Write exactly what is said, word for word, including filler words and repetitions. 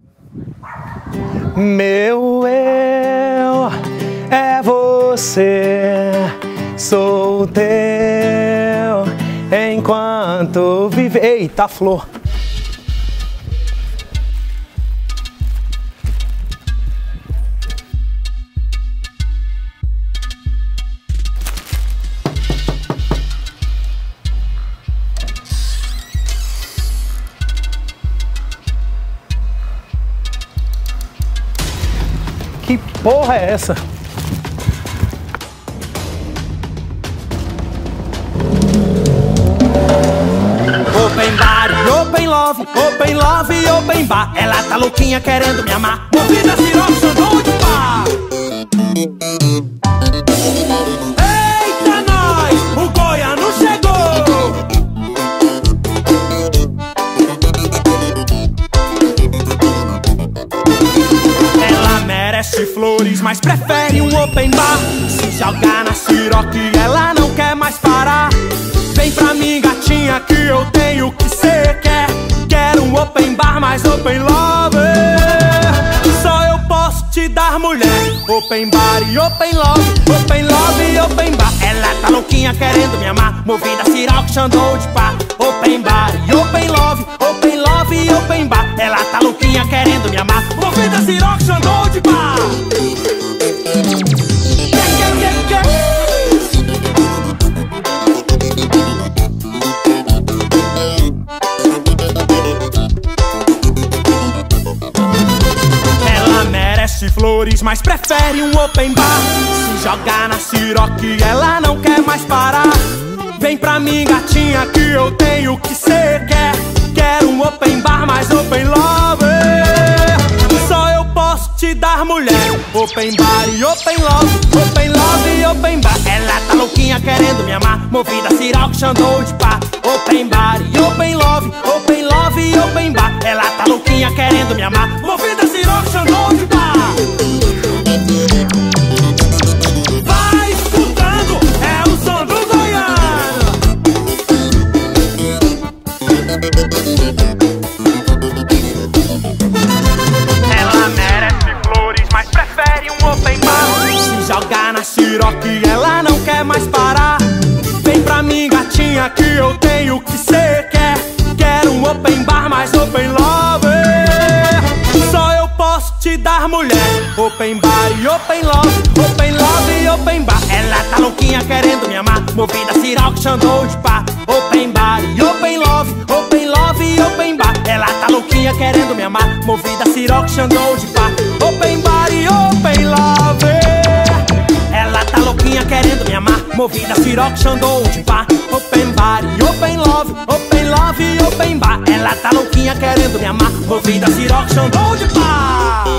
Meu eu é você, sou teu enquanto vive. Eita, flor! Que porra é essa? Open bar, open love, open love, open bar. Ela tá louquinha querendo me amar. Movida Ciroc, Xandão de pá. Eita nós, o goiano chegou. Ela merece flores, mas prefere um open bar. Se jogar na Ciroc, ela não quer mais parar. Vem pra mim, gatinha, que eu tenho o que cê quer. Quero um open bar, mas open love. Só eu posso te dar mulher. Open bar e open love, open love e open bar. Ela tá louquinha querendo me amar. Movida Ciroc, Xandão de pá. Open bar e open love, open love e open bar. Ela tá louquinha querendo me amar. Movida Ciroc, Xandão de pá. Flores, mas prefere um open bar. Se jogar na Ciroc, ela não quer mais parar. Vem pra mim, gatinha, que eu tenho o que cê quer. Quero um open bar, mas open love. Só eu posso te dar mulher. Open bar e open love, open love e open bar. Ela tá louquinha querendo me amar. Movida Ciroc, Xandão de pá. Open bar e open love, open love e open bar. Ela tá louquinha querendo me amar. Movida Ciroc, Xandão de pá. Vai escutando, é o som do goiano. Ela merece flores, mas prefere um open bar. Se jogar na Ciroc, ela não quer mais parar. Vem pra mim, gatinha, que eu tenho o que cê quer. Quero um open bar, mas open love. Só eu posso te dar mulher. Open bar e open love, open love e open bar. Ela tá louquinha querendo me amar. Movida Ciroc, Xandão de pá. Open bar e open love, open love e open bar. Ela tá louquinha querendo me amar. Movida Ciroc, Xandão de pá. Open bar e open love. Ela tá louquinha querendo me amar. Movida Ciroc, Xandão de pá. Open bar e open love, open love e open bar. Ela tá louquinha querendo me amar. Movida Ciroc, Xandão de pá.